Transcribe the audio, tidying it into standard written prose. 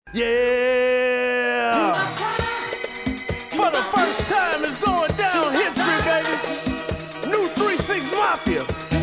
Yeah! For the first time, it's going down history, baby. New 3-6 Mafia.